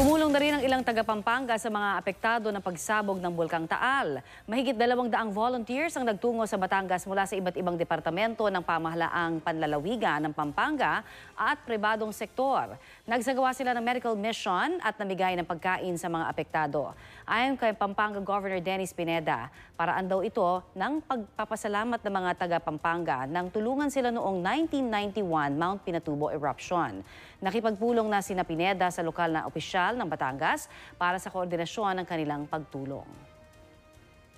Tumulong na rin ang ilang taga-Pampanga sa mga apektado ng pagsabog ng Bulkang Taal. Mahigit 200 volunteers ang nagtungo sa Batangas mula sa iba't ibang departamento ng pamahalaang panlalawigan ng Pampanga at pribadong sektor. Nagsagawa sila ng medical mission at namigay ng pagkain sa mga apektado. Ayon kay Pampanga Governor Dennis Pineda, paraan daw ito ng pagpapasalamat ng mga taga-Pampanga nang tulungan sila noong 1991 Mount Pinatubo eruption. Nakipagpulong na sina Pineda sa lokal na opisyal ng Batangas para sa koordinasyon ng kanilang pagtulong.